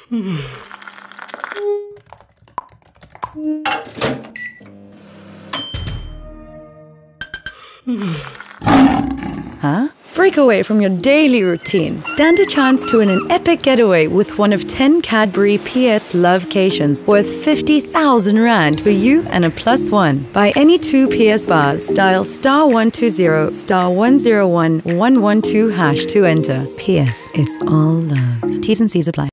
Huh? Break away from your daily routine. Stand a chance to win an epic getaway with one of 10 Cadbury PS Lovecations worth 50,000 Rand for you and a +1. Buy any 2 PS bars. Dial *120 *101 112# to enter. PS, it's all love. T's and C's apply.